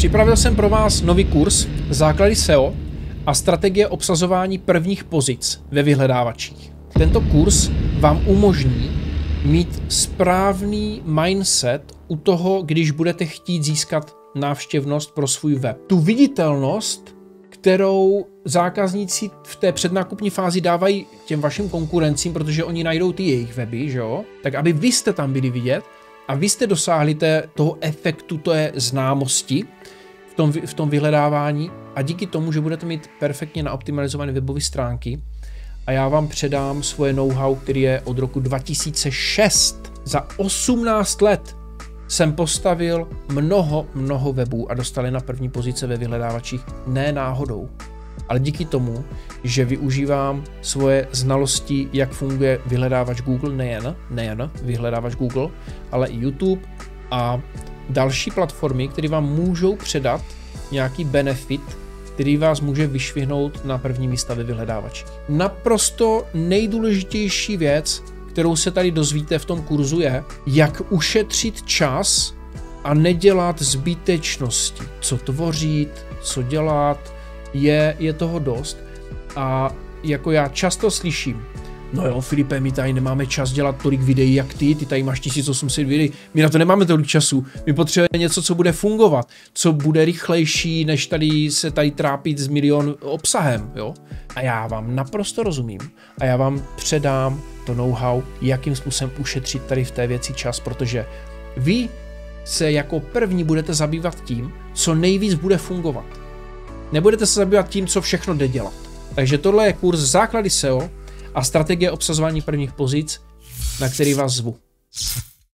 Připravil jsem pro vás nový kurz Základy SEO a strategie obsazování prvních pozic ve vyhledávačích. Tento kurz vám umožní mít správný mindset u toho, když budete chtít získat návštěvnost pro svůj web. Tu viditelnost, kterou zákazníci v té přednákupní fázi dávají těm vašim konkurencím, protože oni najdou ty jejich weby, že jo? Tak aby vy jste tam byli vidět a vy jste dosáhli toho efektu, té známosti v tom vyhledávání a díky tomu, že budete mít perfektně naoptimalizované webové stránky a já vám předám svoje know-how, který je od roku 2006. Za 18 let jsem postavil mnoho webů a dostali na první pozice ve vyhledávačích ne náhodou, ale díky tomu, že využívám svoje znalosti, jak funguje vyhledávač Google, nejen vyhledávač Google, ale i YouTube a další platformy, které vám můžou předat nějaký benefit, který vás může vyšvihnout na první místa ve vyhledávačích. Naprosto nejdůležitější věc, kterou se tady dozvíte v tom kurzu, je, jak ušetřit čas a nedělat zbytečnosti. Co tvořit, co dělat, je toho dost. A jako já často slyším, no jo, Filipe, my tady nemáme čas dělat tolik videí jak ty tady máš 1800 videí, my na to nemáme tolik času, my potřebujeme něco, co bude fungovat, co bude rychlejší, než se tady trápit s milion obsahem, jo. A já vám naprosto rozumím a já vám předám to know-how, jakým způsobem ušetřit tady v té věci čas, protože vy se jako první budete zabývat tím, co nejvíc bude fungovat. Nebudete se zabývat tím, co všechno jde dělat. Takže tohle je kurz Základy SEO a strategie obsazování prvních pozic, na který vás zvu.